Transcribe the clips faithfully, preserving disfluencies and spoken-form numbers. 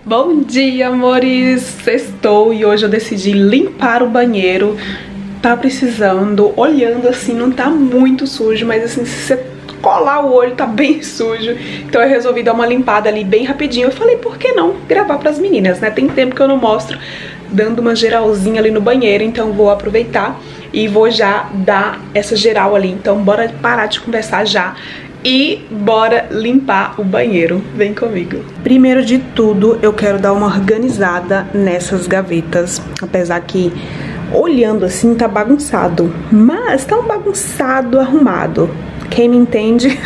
Bom dia, amores! Sextou e hoje eu decidi limpar o banheiro. Tá precisando, olhando assim, não tá muito sujo, mas assim, se você colar o olho tá bem sujo. Então eu resolvi dar uma limpada ali bem rapidinho. Eu falei, por que não gravar pras meninas, né? Tem tempo que eu não mostro dando uma geralzinha ali no banheiro, então vou aproveitar e vou já dar essa geral ali. Então bora parar de conversar já e bora limpar o banheiro. Vem comigo. Primeiro de tudo, eu quero dar uma organizada nessas gavetas, apesar que olhando assim tá bagunçado, mas tá um bagunçado arrumado. Quem me entende?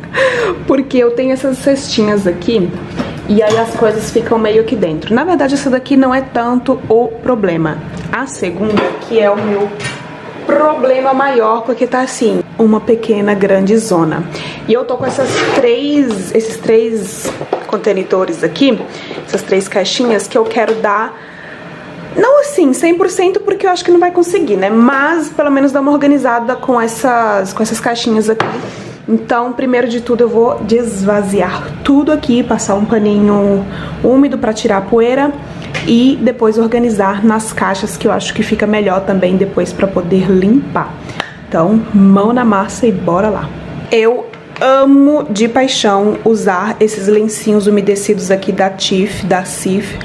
Porque eu tenho essas cestinhas aqui e aí as coisas ficam meio aqui dentro. Na verdade, essa daqui não é tanto o problema. A segunda, que é o meu problema maior, porque tá assim, uma pequena grande zona. E eu tô com essas três, esses três contenitores aqui, essas três caixinhas que eu quero dar, não assim, cem por cento, porque eu acho que não vai conseguir, né? Mas pelo menos dar uma organizada com essas, com essas caixinhas aqui. Então, primeiro de tudo, eu vou desvaziar tudo aqui, passar um paninho úmido pra tirar a poeira e depois organizar nas caixas, que eu acho que fica melhor também depois pra poder limpar. Então, mão na massa e bora lá. Eu amo de paixão usar esses lencinhos umedecidos aqui da Tif, da Cif.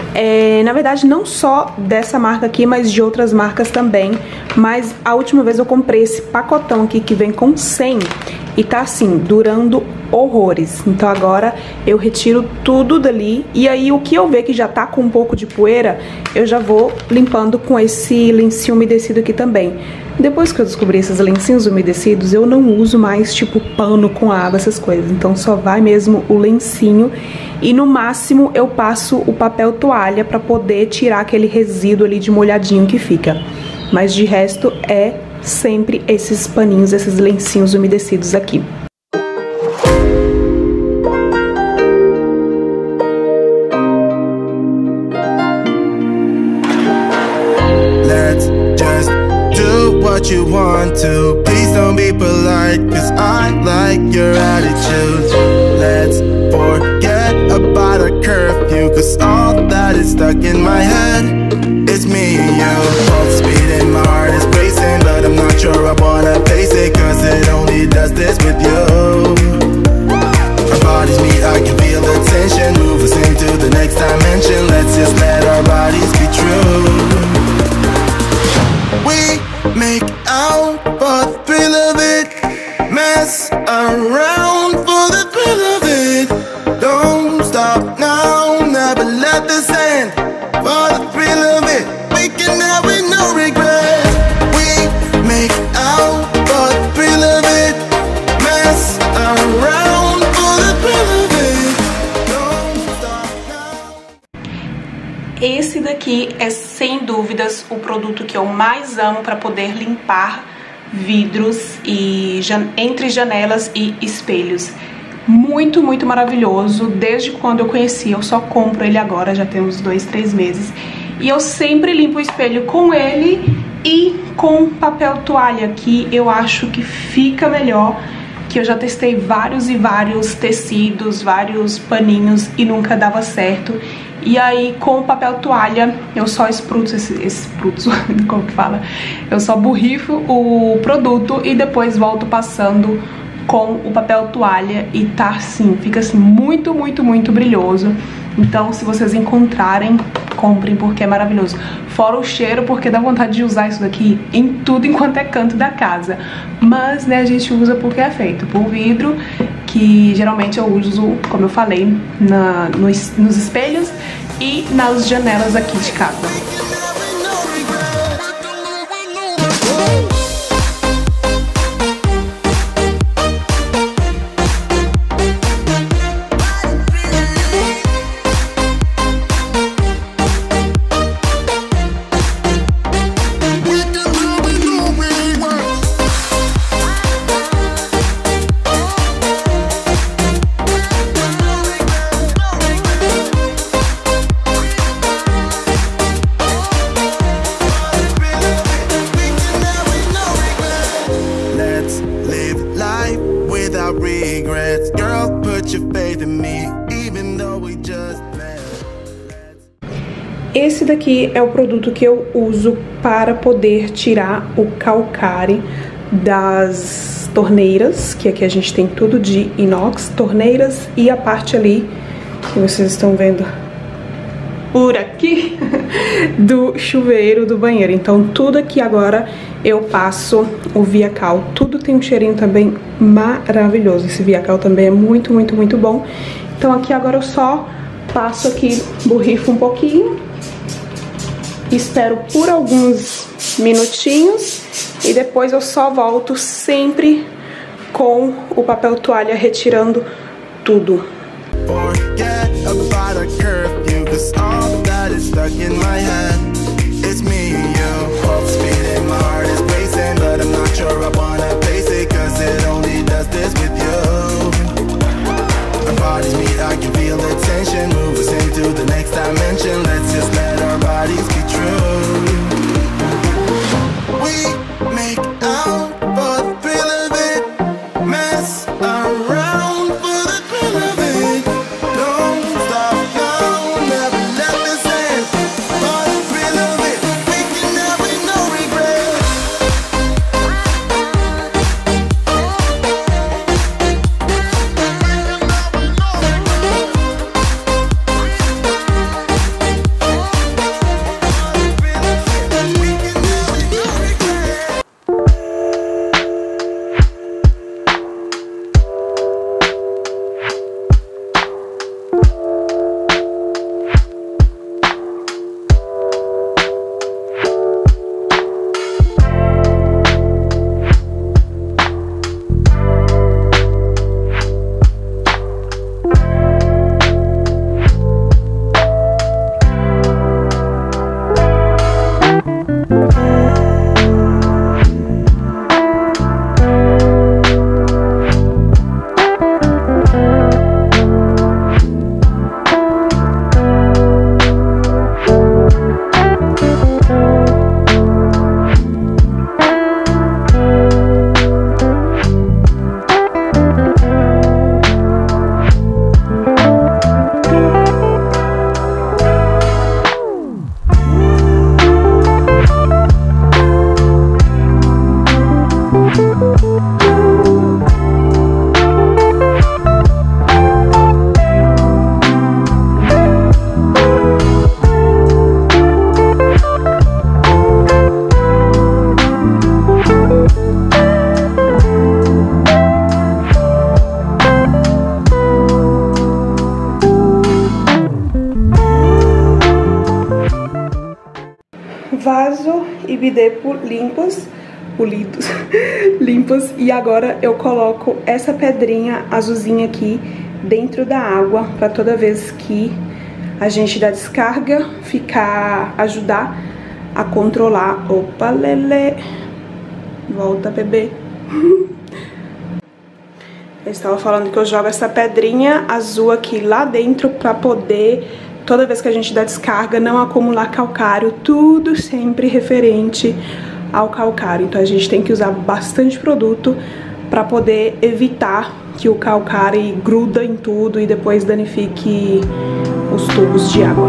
É, na verdade, não só dessa marca aqui, mas de outras marcas também. Mas a última vez eu comprei esse pacotão aqui que vem com cem e tá assim, durando horrores. Então agora eu retiro tudo dali e aí o que eu ver que já tá com um pouco de poeira, eu já vou limpando com esse lencinho umedecido aqui também. Depois que eu descobri esses lencinhos umedecidos, eu não uso mais tipo pano com água, essas coisas. Então só vai mesmo o lencinho e no máximo eu passo o papel toalha pra poder tirar aquele resíduo ali de molhadinho que fica. Mas de resto é sempre esses paninhos, esses lencinhos umedecidos aqui. Let's just do what you want to. Please don't be polite, cause I like your attitude. Let's forget about a curfew, cause all that is stuck in my head is me and you. Both speed and my heart is racing, but I'm not sure I wanna pace it, cause it only does this with you. Our bodies meet, I can feel the tension, move us into the next dimension. Let's just let our bodies be true. We make out for the thrill of it, mess around for the thrill of it. Don't stop now, never let this end. For the thrill of it, we can have it, no regret. We make out for the thrill of it, mess around for the thrill of it. Don't stop now. Esse daqui é sem dúvidas o produto que eu mais amo para poder limpar vidros e jan- entre janelas e espelhos. Muito, muito maravilhoso. Desde quando eu conheci, eu só compro ele agora, já tem uns dois, três meses. E eu sempre limpo o espelho com ele e com papel toalha, que eu acho que fica melhor. Que eu já testei vários e vários tecidos, vários paninhos e nunca dava certo. E aí com o papel toalha eu só espruto esse, esse espruto, como que fala? Eu só borrifo o produto e depois volto passando com o papel toalha e tá assim, fica assim muito, muito, muito brilhoso. Então se vocês encontrarem, comprem porque é maravilhoso. Fora o cheiro, porque dá vontade de usar isso daqui em tudo enquanto é canto da casa. Mas, né, a gente usa porque é feito por vidro, que geralmente eu uso, como eu falei, na, nos, nos espelhos e nas janelas aqui de casa. Esse daqui é o produto que eu uso para poder tirar o calcário das torneiras, que aqui a gente tem tudo de inox, torneiras e a parte ali, que vocês estão vendo por aqui, do chuveiro do banheiro. Então tudo aqui agora eu passo o Viacal, tudo tem um cheirinho também maravilhoso. Esse Viacal também é muito, muito, muito bom. Então aqui agora eu só passo aqui, borrifo um pouquinho, espero por alguns minutinhos e depois eu só volto sempre com o papel toalha retirando tudo. Forget about a curfew, 'cause all that is stuck in my head. It's me and you, both speeding, my heart is racing, but I'm not sure I wanna face it, 'cause it only does this with you. Our bodies meet, I can feel the tension, move us into the next dimension. Let's just let our bodies be true. We make out for the thrill of it, mess around for the thrill of it. Don't stop now, never let this end. For the thrill of it, we can have it, no regret. Vaso e bidê limpos, polidos, limpos. E agora eu coloco essa pedrinha azulzinha aqui dentro da água para toda vez que a gente dá descarga, ficar, ajudar a controlar. Opa, lelê, volta, bebê. Eu estava falando que eu jogo essa pedrinha azul aqui lá dentro para poder, toda vez que a gente dá descarga, não acumular calcário, tudo sempre referente ao calcário. Então a gente tem que usar bastante produto para poder evitar que o calcário gruda em tudo e depois danifique os tubos de água.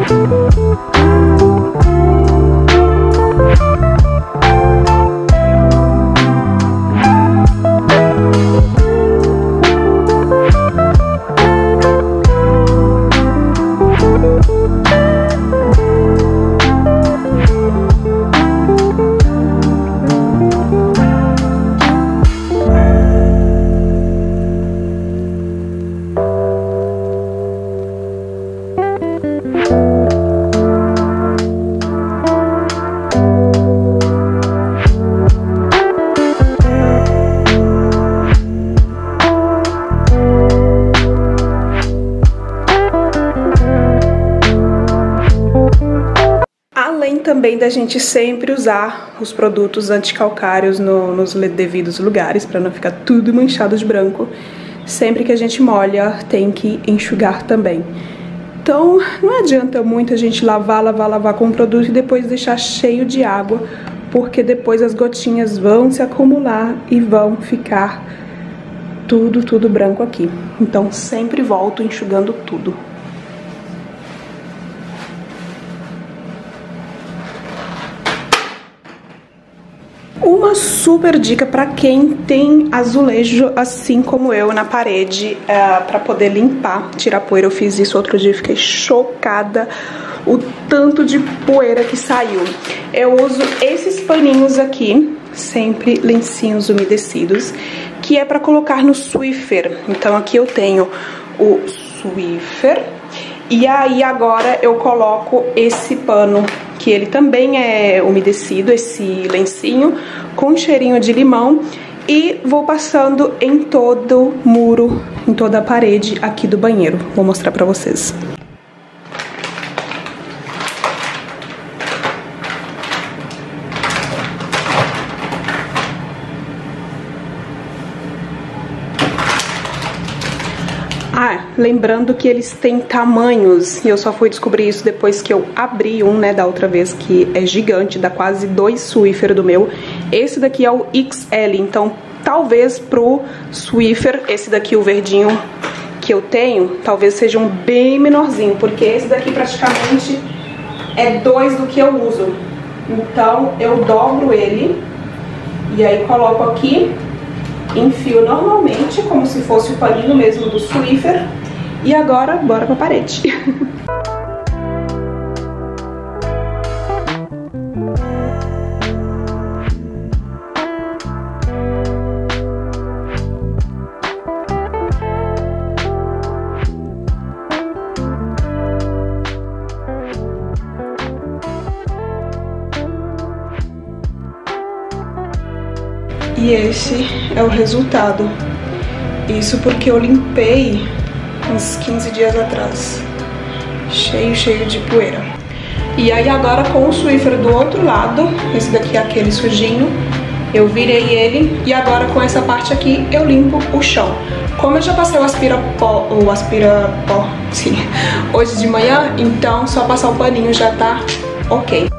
Também da gente sempre usar os produtos anticalcários no, nos devidos lugares, para não ficar tudo manchado de branco. Sempre que a gente molha, tem que enxugar também. Então, não adianta muito a gente lavar, lavar, lavar com o produto e depois deixar cheio de água, porque depois as gotinhas vão se acumular e vão ficar tudo, tudo branco aqui. Então, sempre volto enxugando tudo. Uma super dica para quem tem azulejo assim como eu na parede, uh, para poder limpar, tirar poeira. Eu fiz isso outro dia, fiquei chocada o tanto de poeira que saiu. Eu uso esses paninhos aqui, sempre lencinhos umedecidos, que é para colocar no Swiffer. Então aqui eu tenho o Swiffer e aí agora eu coloco esse pano, que ele também é umedecido, esse lencinho, com um cheirinho de limão, e vou passando em todo o muro, em toda a parede aqui do banheiro. Vou mostrar pra vocês. Ah, lembrando que eles têm tamanhos, e eu só fui descobrir isso depois que eu abri um, né, da outra vez, que é gigante, dá quase dois Swiffer do meu. Esse daqui é o X L, então talvez pro Swiffer, esse daqui, o verdinho que eu tenho, talvez seja um bem menorzinho, porque esse daqui praticamente é dois do que eu uso. Então eu dobro ele, e aí coloco aqui, enfio normalmente, como se fosse o paninho mesmo do Swiffer. E agora, bora pra parede. E esse é o resultado. Isso porque eu limpei uns quinze dias atrás. Cheio, cheio de poeira. E aí agora com o Swiffer do outro lado, esse daqui é aquele sujinho, eu virei ele e agora com essa parte aqui eu limpo o chão. Como eu já passei o aspira-pó, o aspira-pó, sim, hoje de manhã, então só passar o paninho já tá ok.